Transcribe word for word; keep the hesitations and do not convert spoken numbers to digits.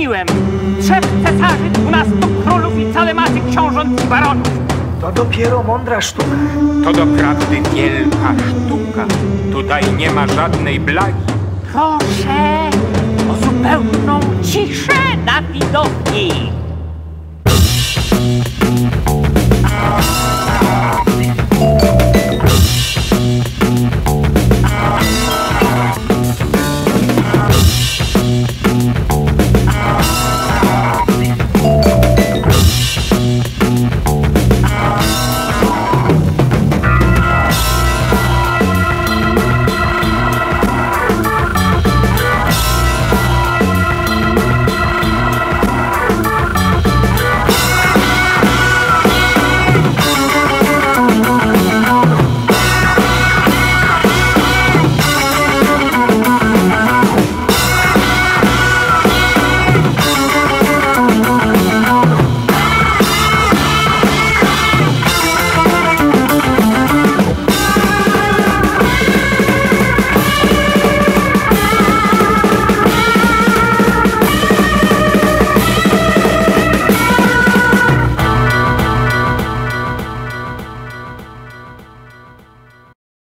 mówiłem. Trzech cesarzy, dwunastu królów i całe masy książąt i baronów. To dopiero mądra sztuka. To doprawdy wielka sztuka. Tutaj nie ma żadnej blagi. Proszę o zupełną ciszę na widowni.